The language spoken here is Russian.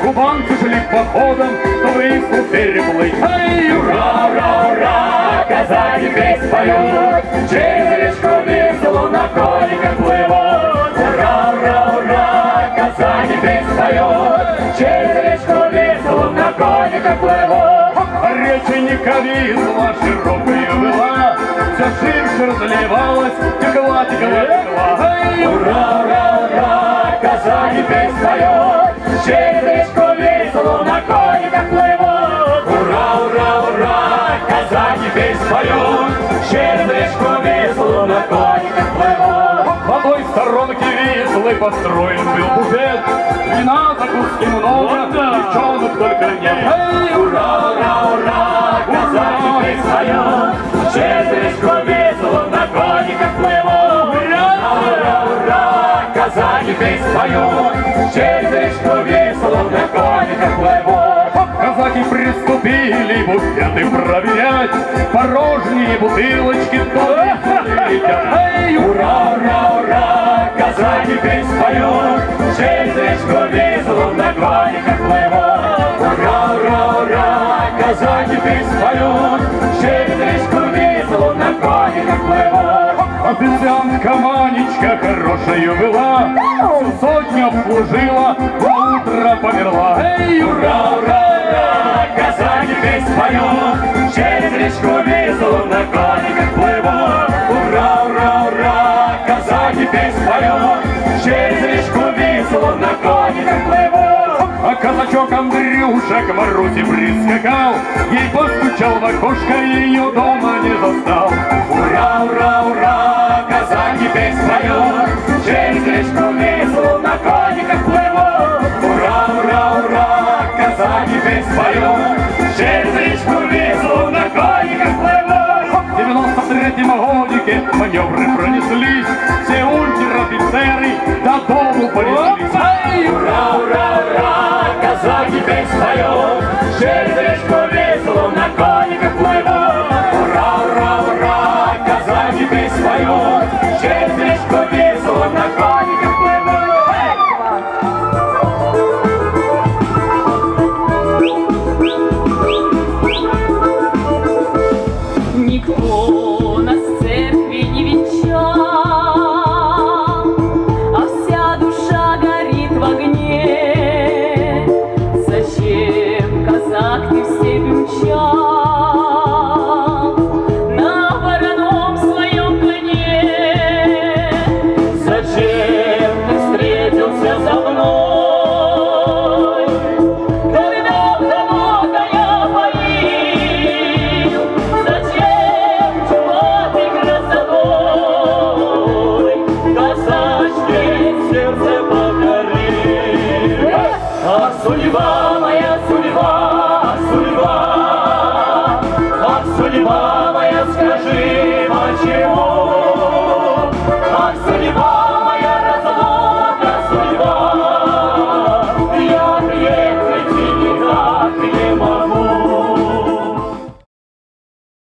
Кубанцы шли походом, то выслу переплыть. Эй, ура, ура, ура, казаки песнь поют, через речку Вислу на кониках плывут. Ура, ура, ура, казаки песнь поют, через речку Вислу на кониках плывут. Реченька Висла широкая была, все ширше разливалась, текла, текла, текла. Эй, ура, ура, ура, казаки песнь поют, через речку Вислу на кониках плывут. Ура, ура, ура, казаки песнь поют, через речку Вислу на кониках плывут. По той сторонке Вислы построен был буфет, вина, закуски много, девчонок только нет. Эй, ура, ура, ура, казаки песнь поют, через речку Вислу на кониках плывут. Ура, ура, ура, казаки песнь поют, через речку Вислу на кониках плывут. Казаки приступили буфеты проверять, порожние бутылочки тоже летят. Эй, ура, ура, ура, казаки песнь поют, через речку Вислу на кониках плывут. Ура, ура, ура, казаки песнь поют, через речку Вислу на кониках плывут. Официантка Манечка хорошая была, всю сотню обслужила, на утро померла. Эй, ура, ура, ура, казаки песнь поют, через речку Вислу на кониках плывут. Ура, ура, ура, казаки песнь поют, через речку Вислу на кониках плывут. А казачок Андрюша к Марусе прискакал, ей постучал в окошко, ее дома не застал. Ура, ура, ура, казаки песнь поют, через речку Вислу на кониках плывут. Ура, ура, ура, казаки песнь поют, через речку Вислу на кониках плывут. В 93-м годике маневры пронеслись, все унтер-офицеры до дому понеслись. Эй, ура!